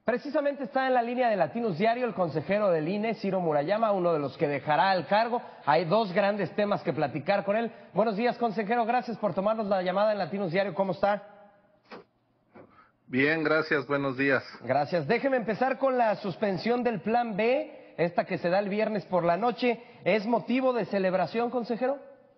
Precisamente está en la línea de Latinos Diario el consejero del INE, Ciro Murayama, uno de los que dejará el cargo. Hay dos grandes temas que platicar con él. Buenos días, consejero. Gracias por tomarnos la llamada en Latinos Diario. ¿Cómo está? Bien, gracias. Buenos días. Gracias. Déjeme empezar con la suspensión del Plan B, esta que se da el viernes por la noche. ¿Es motivo de celebración, consejero?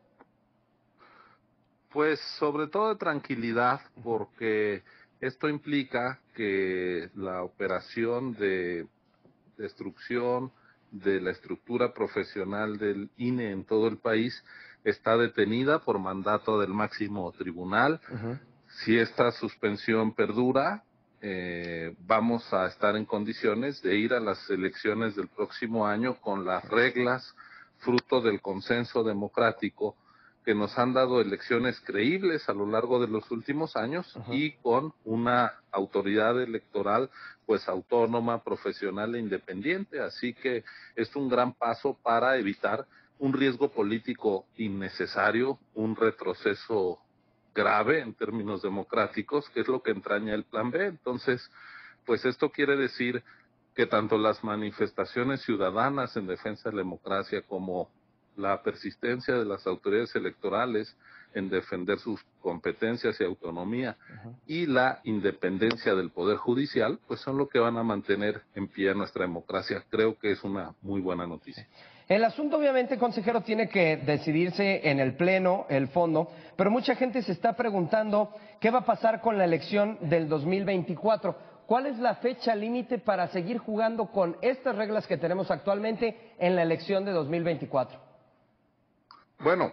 Pues sobre todo de tranquilidad, porque esto implica que la operación de destrucción de la estructura profesional del INE en todo el país está detenida por mandato del máximo tribunal. Si esta suspensión perdura, vamos a estar en condiciones de ir a las elecciones del próximo año con las reglas fruto del consenso democrático que nos han dado elecciones creíbles a lo largo de los últimos años y con una autoridad electoral pues autónoma, profesional e independiente. Así que es un gran paso para evitar un riesgo político innecesario, un retroceso grave en términos democráticos, que es lo que entraña el Plan B. Entonces, pues esto quiere decir que tanto las manifestaciones ciudadanas en defensa de la democracia como la persistencia de las autoridades electorales en defender sus competencias y autonomía y la independencia del Poder Judicial, pues son lo que van a mantener en pie a nuestra democracia. Creo que es una muy buena noticia. El asunto, obviamente, consejero, tiene que decidirse en el Pleno, el fondo, pero mucha gente se está preguntando qué va a pasar con la elección del 2024. ¿Cuál es la fecha límite para seguir jugando con estas reglas que tenemos actualmente en la elección de 2024? Bueno,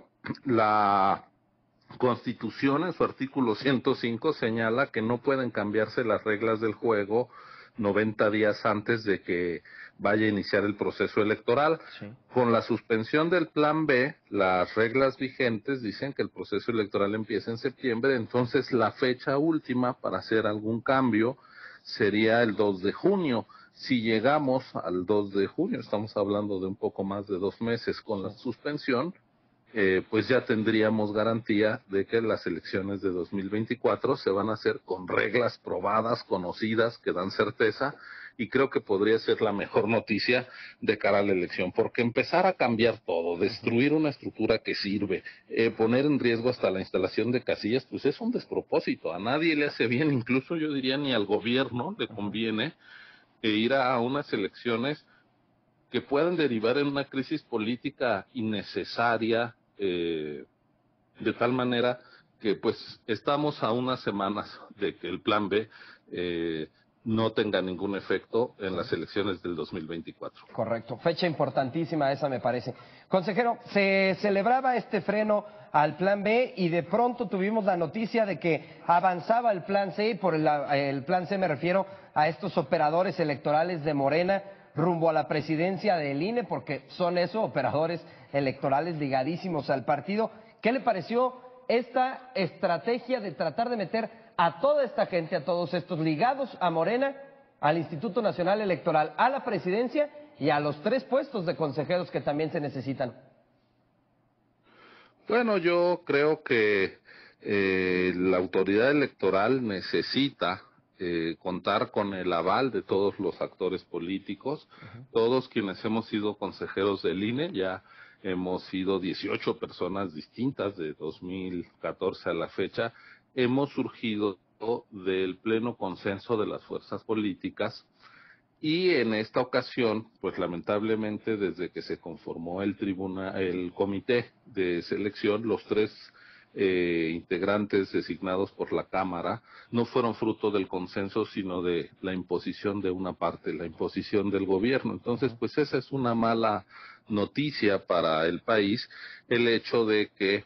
la Constitución en su artículo 105 señala que no pueden cambiarse las reglas del juego 90 días antes de que vaya a iniciar el proceso electoral. Sí. Con la suspensión del Plan B, las reglas vigentes dicen que el proceso electoral empieza en septiembre, entonces la fecha última para hacer algún cambio sería el 2 de junio. Si llegamos al 2 de junio, estamos hablando de un poco más de 2 meses con la suspensión, pues ya tendríamos garantía de que las elecciones de 2024 se van a hacer con reglas probadas, conocidas, que dan certeza, y creo que podría ser la mejor noticia de cara a la elección, porque empezar a cambiar todo, destruir una estructura que sirve, poner en riesgo hasta la instalación de casillas, pues es un despropósito, a nadie le hace bien, incluso yo diría ni al gobierno le conviene ir a unas elecciones que puedan derivar en una crisis política innecesaria, de tal manera que pues estamos a unas semanas de que el Plan B no tenga ningún efecto en las elecciones del 2024. Correcto, fecha importantísima esa me parece. Consejero, se celebraba este freno al Plan B y de pronto tuvimos la noticia de que avanzaba el Plan C, y por el Plan C me refiero a estos operadores electorales de Morena rumbo a la presidencia del INE, porque son esos operadores electorales ligadísimos al partido. ¿Qué le pareció esta estrategia de tratar de meter a toda esta gente, a todos estos ligados a Morena, al Instituto Nacional Electoral, a la presidencia y a los 3 puestos de consejeros que también se necesitan? Bueno, yo creo que la autoridad electoral necesita contar con el aval de todos los actores políticos, todos quienes hemos sido consejeros del INE, ya hemos sido 18 personas distintas de 2014 a la fecha, hemos surgido del pleno consenso de las fuerzas políticas y en esta ocasión, pues lamentablemente desde que se conformó el comité de selección, los 3 integrantes designados por la Cámara no fueron fruto del consenso, sino de la imposición de una parte, la imposición del gobierno. Entonces, pues esa es una mala noticia para el país, el hecho de que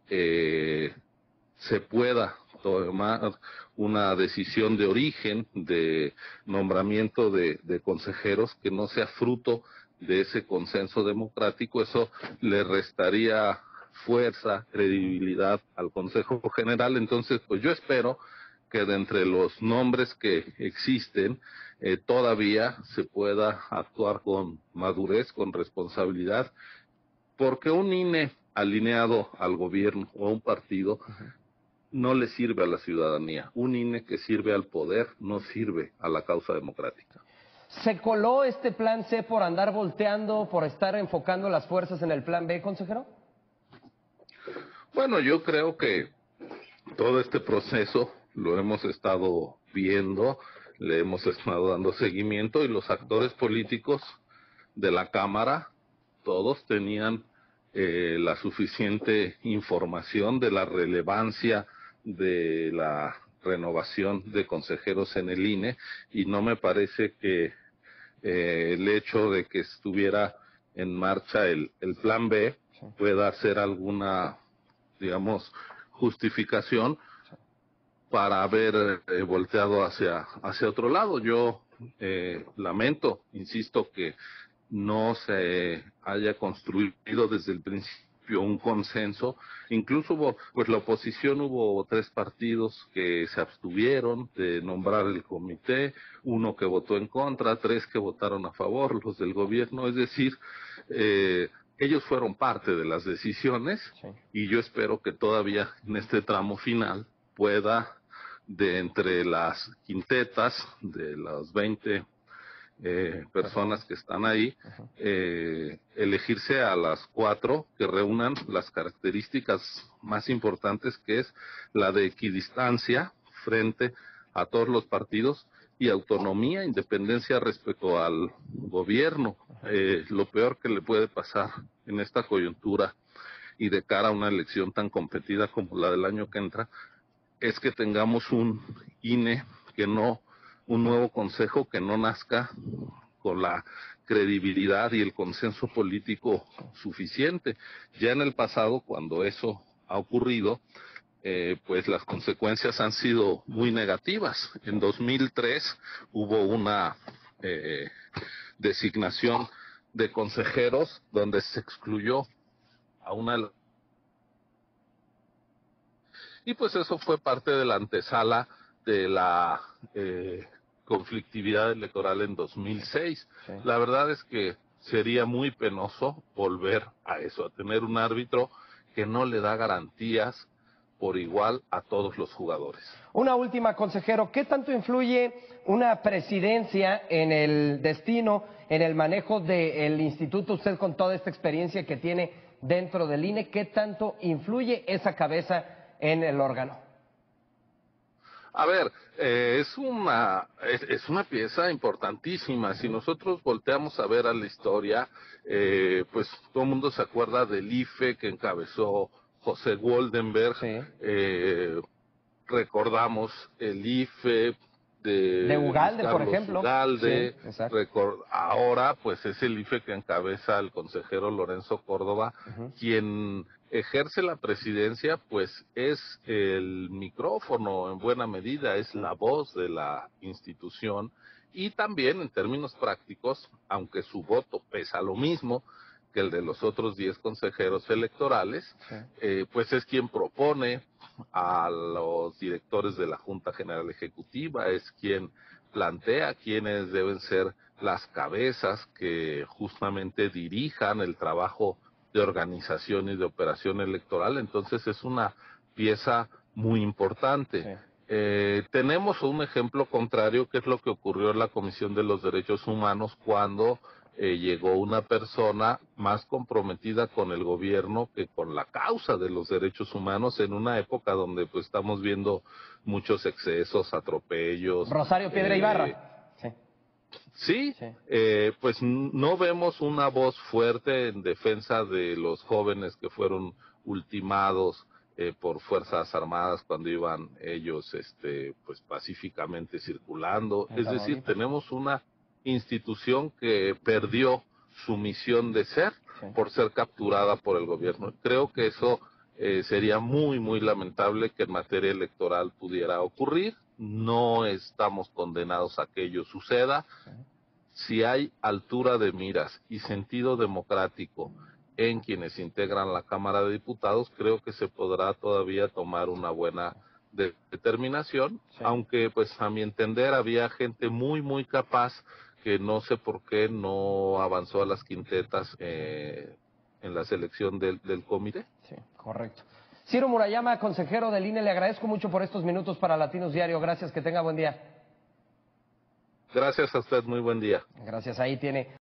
se pueda tomar una decisión de origen, de nombramiento de consejeros que no sea fruto de ese consenso democrático. Eso le restaría fuerza, credibilidad al Consejo General. Entonces, pues yo espero que de entre los nombres que existen, todavía se pueda actuar con madurez, con responsabilidad, porque un INE alineado al gobierno o a un partido no le sirve a la ciudadanía. Un INE que sirve al poder no sirve a la causa democrática. ¿Se coló este plan C por andar volteando, por estar enfocando las fuerzas en el plan B, consejero? Bueno, yo creo que todo este proceso lo hemos estado viendo, le hemos estado dando seguimiento y los actores políticos de la Cámara, todos tenían la suficiente información de la relevancia de la renovación de consejeros en el INE y no me parece que el hecho de que estuviera en marcha el plan B pueda ser alguna, digamos, justificación para haber volteado hacia otro lado. Yo lamento, insisto, que no se haya construido desde el principio un consenso. Incluso hubo, pues la oposición, hubo 3 partidos que se abstuvieron de nombrar el comité, 1 que votó en contra, 3 que votaron a favor, los del gobierno. Es decir, ellos fueron parte de las decisiones y yo espero que todavía en este tramo final pueda, de entre las quintetas de las 20 personas que están ahí, elegirse a las 4 que reúnan las características más importantes, que es la de equidistancia frente a todos los partidos y autonomía, independencia respecto al gobierno. Lo peor que le puede pasar en esta coyuntura y de cara a una elección tan competida como la del año que entra, es que tengamos un INE que no, un nuevo consejo que no nazca con la credibilidad y el consenso político suficiente. Ya en el pasado, cuando eso ha ocurrido, pues las consecuencias han sido muy negativas. En 2003 hubo una designación de consejeros donde se excluyó a una... Y pues eso fue parte de la antesala de la conflictividad electoral en 2006. Sí. La verdad es que sería muy penoso volver a eso, a tener un árbitro que no le da garantías por igual a todos los jugadores. Una última, consejero, ¿qué tanto influye una presidencia en el destino, en el manejo del instituto? Usted, con toda esta experiencia que tiene dentro del INE, ¿qué tanto influye esa cabeza en el órgano? A ver, es una pieza importantísima. Si nosotros volteamos a ver a la historia, pues todo el mundo se acuerda del IFE que encabezó José Woldenberg. Sí. Recordamos el IFE de Ugalde, por ejemplo. Ugalde. Sí, ahora, pues es el IFE que encabeza el consejero Lorenzo Córdoba, quien ejerce la presidencia, pues es el micrófono en buena medida, es la voz de la institución y también en términos prácticos, aunque su voto pesa lo mismo que el de los otros 10 consejeros electorales, pues es quien propone a los directores de la Junta General Ejecutiva, es quien plantea quiénes deben ser las cabezas que justamente dirijan el trabajo de organización y de operación electoral. Entonces es una pieza muy importante. Sí. Tenemos un ejemplo contrario, que es lo que ocurrió en la Comisión de los Derechos Humanos cuando llegó una persona más comprometida con el gobierno que con la causa de los derechos humanos en una época donde pues estamos viendo muchos excesos, atropellos. Rosario Piedra Ibarra. Sí, pues no vemos una voz fuerte en defensa de los jóvenes que fueron ultimados por Fuerzas Armadas cuando iban ellos pues pacíficamente circulando. Es decir, tenemos una institución que perdió su misión de ser por ser capturada por el gobierno. Creo que eso sería muy, muy lamentable que en materia electoral pudiera ocurrir. No estamos condenados a que ello suceda. Si hay altura de miras y sentido democrático en quienes integran la Cámara de Diputados, creo que se podrá todavía tomar una buena determinación, aunque pues a mi entender había gente muy, muy capaz que no sé por qué no avanzó a las quintetas en la selección del comité. Sí, correcto. Ciro Murayama, consejero del INE, le agradezco mucho por estos minutos para Latinos Diario. Gracias, que tenga buen día. Gracias a usted, muy buen día. Gracias, ahí tiene.